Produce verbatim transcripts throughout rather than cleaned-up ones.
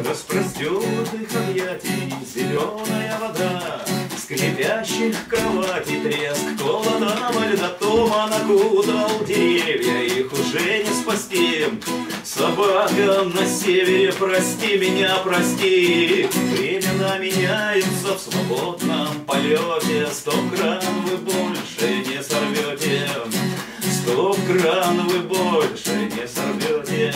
распростертых объятий зеленая вода, скрипящих кроватей треск холодного льда, туман окутал деревья, их уже не спасти. Собака на севере, прости меня, прости. Времена меняются в свободном полете. Сто кран вы больше не сорвете. Сто кран вы больше не сорвете.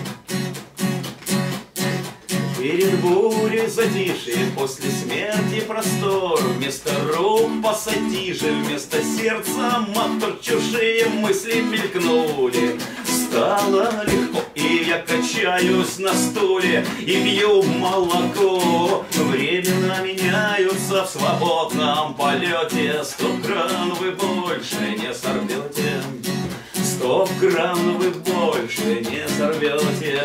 Перед бурей затишье, после смерти простор, вместо рук пассатижи, вместо сердца мотор, чужие мысли мелькнули. Стало легко, и я качаюсь на стуле и пью молоко. Времена меняются в свободном полете. Сто кран вы больше не сорвете. Сто кран вы больше не сорвете.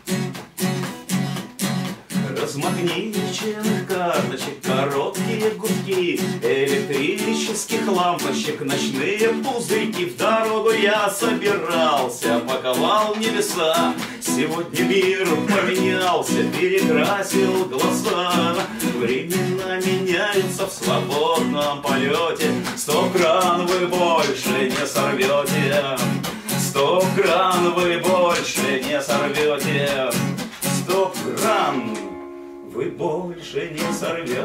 Размагниченных карточек, короткие гудки электрических лампочек, ночные пузырьки. В дорогу я собирался, паковал небеса. Сегодня мир поменялся, перекрасил глаза. Времена меняются в свободном полете. Сто кран вы больше не сорвете. Сто кран вы больше не сорвете. Сто кран вы больше не сорвете.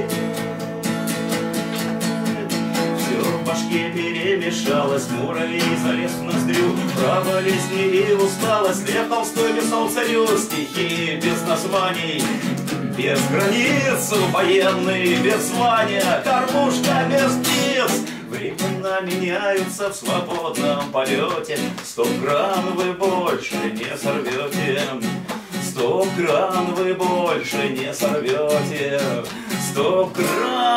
Все в башке перемешалось, муравей залез в ноздрю. Про болезни и усталость Лев Толстой писал царю стихи без названий, без границ, военный без звания, кормушка без птиц. Времена меняются в свободном полете. Сто кран вы больше не сорвете. Сто кран вы больше не сорвете. Сто кран